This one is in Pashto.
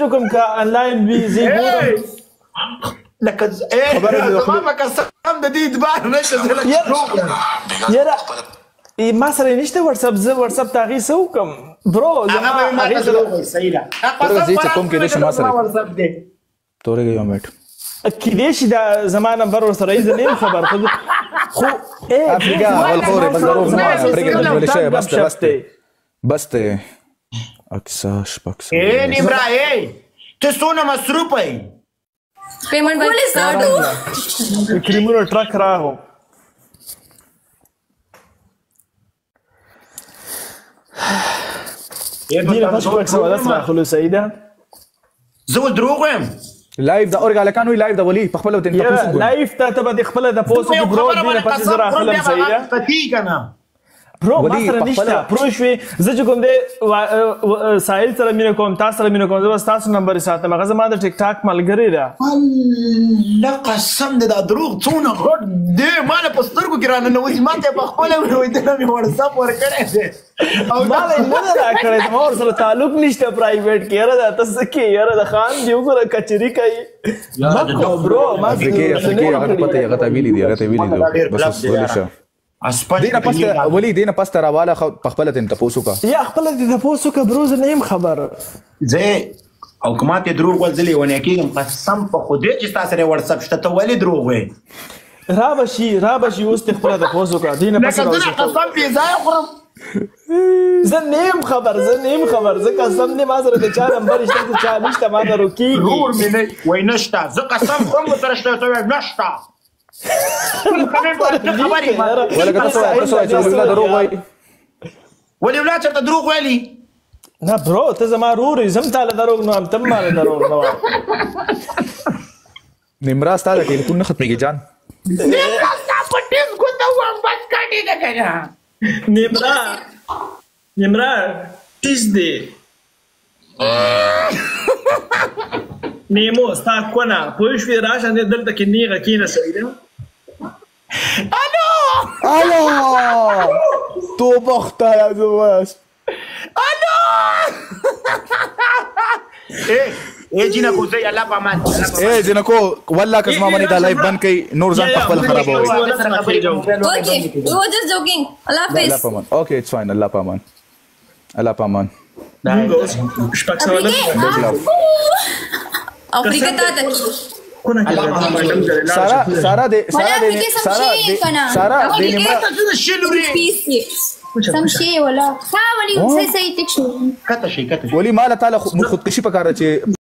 وکم که انلاین وي زه ګورم لکه زما په قسم د دې اعتبار نشته زه لکه یاره ما سره نشته واتساپ زه واتساپ ته هغې څه وکړم برو زما هغې سره صحیح ده زه چې کوم کېدای شي ما سره تورېږه یو منټ کېدای شي دا زما نمبر ورسره یې زه نه یم خبر خو افریقا والخورې بس دروغ زما پرېږده بس شوی بس دی اکسا شپږ سوه نیمرا ته څونه مصروفه یې payment police criminal truck रहा हो دي نفس شوك سوا اسمع خلو سيدة زول دروغ ويم لايف دا اورګه لکانو لايف دا ولي په خپل وتن تاسو لايف ته تبه د خپل د پوسټ برو دي نه پاتې زرا خپل سيدة فتیګ انا برو ما سره نشته برو شوي زه چې کوم دی ساحل سره مینه کوم تاسو سره مینه کوم زه تاسو نمبر ساتم هغه زما د ټیک ټاک ملګری ده الله قسم دې دا دروغ څونه غټ دی ما نه په سترګو کې رانه نوځي ما ته په خپله وایي دې مې واتساپ ورکړی دی او ما نه راکړی زما ورسره تعلق نشته پرایویټ کې یاره دا ته څه کې یاره د خان دی وګوره کچري کوي مکو برو ما افریقې هغه پته هغه ته ویلي دی بس ولی شه دینه پسته ولی دینه پسته راواله په خپل تن تاسو کا یا خپل دې تاسو کا بروز نه يم خبر زه او کومه ته دروغ ولزلې ونه کېږم قسم په خوده چې تاسو سره واتساپ شته ته ولې دروغ وې را بشي اوس ته خپل تاسو کا دینه پسته قسم دې ځای خورم زه نیم خبر زه قسم نه ما سره د چا نمبر شته چا نشته ما درو کیږي نور مې نه وای نشته زه قسم کوم سره شته ته نشته ولکه تاسو چې ولله دروغ وایي ولې ولاد چېرته دروغ ویلي نه برو ته زما رور یې زم تاله دروغ نه وایم ته هم ماله دروغ نه وایه نیمرا ستا د ټلیفون نه ختمېږي جان نیمرا ستا په ټیس ګوته وم بس کاټېږه که نه نیمرا ټیس دی نیمو ستا کونه پوه شوې راشه دلته کې نیغه کېنه سویده الو تو بختر از اوست الو جینکو زه الله پامان جینکو والله که زما منی دا لایف بند کړئ نور ځان په خپل خرابوئ Okay, we were just joking. Allah الله Hafiz. پامان اوکې اټس فاین الله پامان Afrika ta ta. سارا دې سم شي ولا ها ولي صحیح ټیک شو کته شي ولی مال تعالی خودکشي پکاره چې